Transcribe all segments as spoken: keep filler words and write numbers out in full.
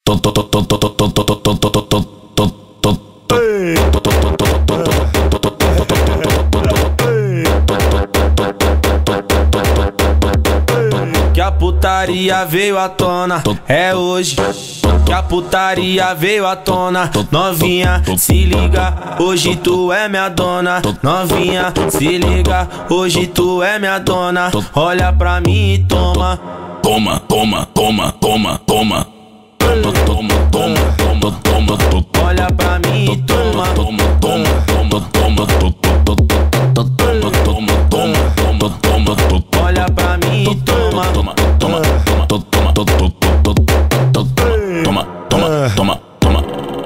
Que a putaria veio à tona, é hoje que a putaria veio à tona. Novinha, se liga, hoje tu é minha dona. Novinha, se liga, hoje tu é minha dona. Olha pra mim e toma. Toma, toma, toma, toma, toma. Toma, toma, toma, toma, toma. Olha pra mim e toma. Toma, toma, toma, toma, toma, toma, toma, toma, toma. Olha pra mim e toma. Toma, toma, toma, toma, toma, toma, toma, toma.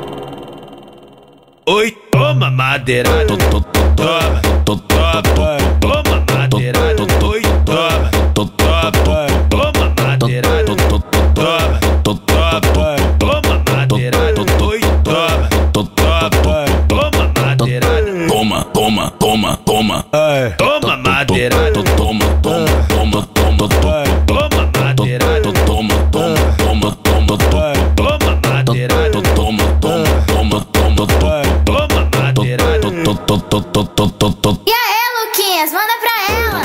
Oi, toma madeira. Toma, toma, toma madeira. Oi, toma, toma, toma madeira. Toma, toma, toma madeira. Oi, toma, toma, toma madeira. Toma, toma, toma, toma. Toma madeira. Toma, toma, toma, toma, Toma madeira. toma, toma, toma, toma, Toma madeira. toma, toma, toma, toma, Toma madeira. E aí, Luquinhas, manda pra ela.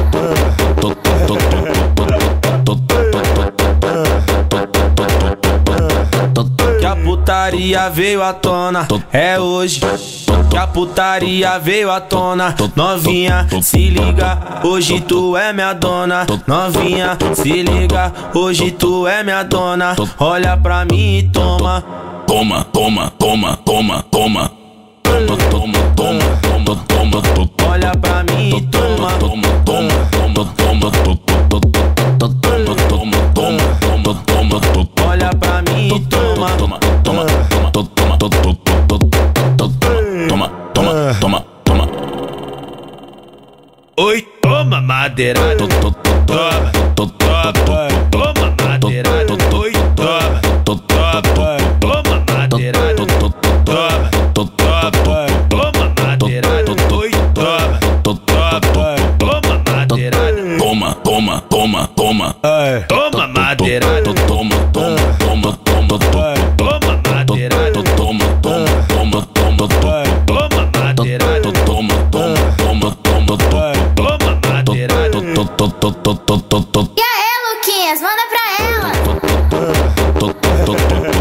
Que a putaria veio à tona, é hoje que a putaria veio à tona. Novinha, se liga, hoje tu é minha dona. Novinha, se liga, hoje tu é minha dona. Olha pra mim e toma. Toma, toma, toma, toma, toma. Toma, toma, toma, toma, toma. Olha pra mim e toma. Toma, toma, toma, toma, toma, toma, toma, toma, toma. Olha pra mim e toma. Toma, toma, toma, toma, toma, toma, toma, toma. Oi, toma madeira. Toma, toma, toma madeira. Oi, toma, toma, toma madeira. Toma, toma, toma madeira. Oi, toma, toma, toma madeira. Toma, toma, toma, toma. Toma madeira. Toma, toma, toma, toma, Toma madeira. toma, toma, toma, toma, Toma madeira. toma, toma, toma, Toma madeira. E aí, Luquinhas, manda pra ela. toma.